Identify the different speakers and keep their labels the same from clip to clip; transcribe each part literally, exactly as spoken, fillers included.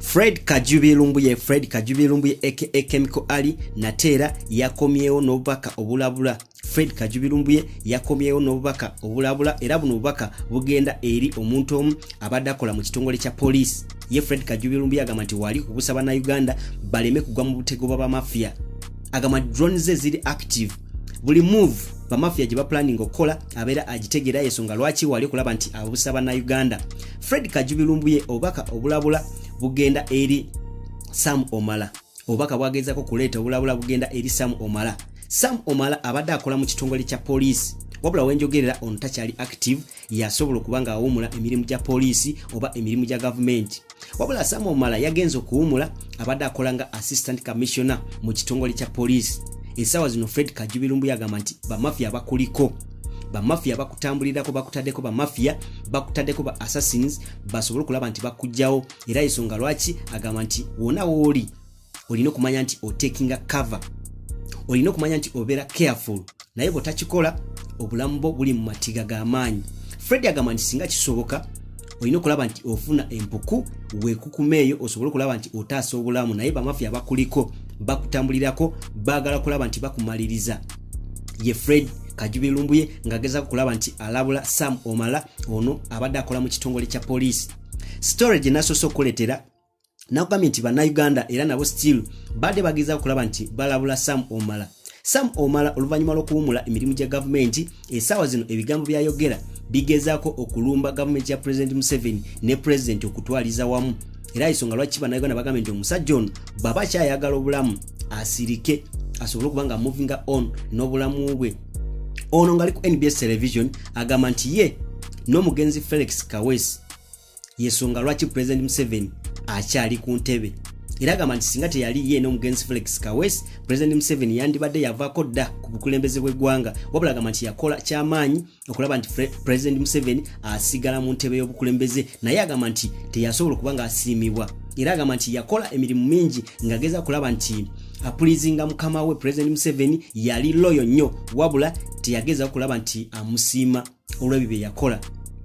Speaker 1: Fred Kajubi Lumbuye Fred Kajubi Lumbuye aka Chemical Ali Natera yakomyewo n'obubaka obulabula. Fred Kajubi Lumbuye yakomyewo n'obubaka obulabula era buno obubaka bugenda eri omuntu omu abadde akola mu kitongole kya police. Ye Fred Kajubi Lumbuye agamba nti wali kubusaba na Uganda baleme kugwa mu butego bwa mafia. Agamba drones ze ziri active. Buli move ba mafia gye ba planning okola abera agitegera yesonga lwaki wali kulaba nti abusaba na Uganda. Fred Kajubi Lumbuye obubaka obulabula bugenda eri Sam Omala. Obubaka bwagezako kuleeta obulabula bugenda eri Sam Omala. Sam Omala abadde akola mu kitongole kya police. Wabula wenjogerera on tachali active yasobola kubanga awumula emirimu gya police oba emirimu gya government. Wabula Sam Omala yagenze okuwumula abadde akola nga assistant commissioner mu kitongole kya police. Esawa zino Fred Kajubi Lumbuye agamba nti ba mafia bakuliko. Ba mafia bakutambulirako bakutaddeko ba mafia bakutaddeko ba assassins basobola kulaba nti bakujjawo era isonga lwaki agamba nti wona woli olina okumanya nti o taking a cover. Olina okumanya nti obera careful naye bo takikola obulamu bwo buli mu matiga g'amaanyi. Fred agamba nti singa kisoboka olina okulaba nti ofuna empuku weekukumeeyo osobola okulaba nti otaasa obulamu naye ba mafia bakuliko bakutambulirako baagala kulaba nti bakumaliriza. Ye Fred Kajubi Lumbuye ngageza kulaba nti alabula Sam Omala ono abadde akola mu kitongole kya police. Storage nasoso kuletera nakugambye nti bana Uganda era nabo still badde bageza kulaba nti balabula Sam Omala. Sam Omala oluvanyuma lw'okuwumula emirimu gya government esawa zino ebigambo byayogera bigezaako okulumba government ya President Museveni ne president okutwaliza wamu. Era isonga lwaki bana Uganda bagambye nti omusajja ono baba kyayagala obulamu asirike asobole kubanga moving on n'obulamu bwe. Ono ngali ku N B S television agamba nti ye n'omugenzi Felix Kawesi yesonga lwaki President Museveni akyali ku ntebe. Era agamba nti singa teyali ye n'omugenzi Felix Kawesi President Museveni yandibadde yavaako dda ku bukulembeze bw'eggwanga. Wabula agamba nti yakola kyamaanyi okulaba nti President Museveni asigala mu ntebe y'obukulembeze naye agamba nti teyasobola kubanga asiimibwa. Era agamba nti yakola emirimu mingi ng'ageza kulaba nti apulizinga mukama we President Museveni yali loyo nnyo wabula teyageza kulaba nti amusiima olw'ebyo bye yakola.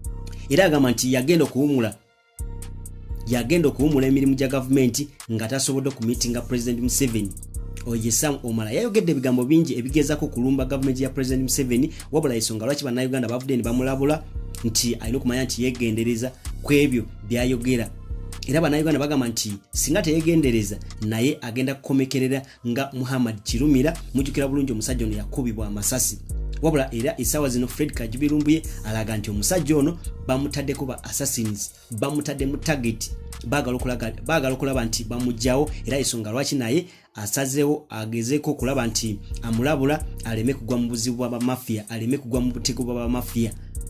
Speaker 1: Era agamba nti yagenda okuwumula yagenda okuwumula emirimu gya government nga tasobodde okumitinga President Museveni. Oye Sam Omala yayogedde ebigambo bingi ebigezako kulumba government ya President Museveni wabula isonga lwaki bana Uganda bavudde ne bamulabula nti alina okumanya nti yegendereza ku ebyo byayogera. Era bana Uganda bagamba nti singa teyegendereza naye agenda kukomekerera nga Muhammad Kirumira. Mujjukira bulungi omusajja ono yakubibwa amasasi. Wabula era esawa zino Fred Kajubi Lumbuye alaga nti omusajja ono bamutaddeko ba assassins bamutadde mu target baagala okulaba baagala okulaba nti bamujjawo era isonga lwaki naye asazeewo agezeeko okulaba nti amulabula aleme kugwa mu buzibu bwa mafia aleme kugwa mu butego bwa mafia.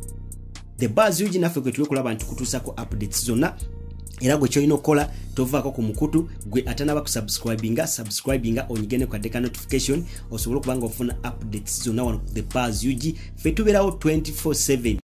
Speaker 1: The Buzz yuji naffe kwe tuli kulaba nti kutuusako updates zonna. Era gwe kyolina okukola tovaako ku mukutu gwe atanaba ku subscribinga subscribinga onyigene ku adeka notification osobola okubanga ofuna updates zonna wano ku The Buzz U G fe tubeerawo twenty four seven.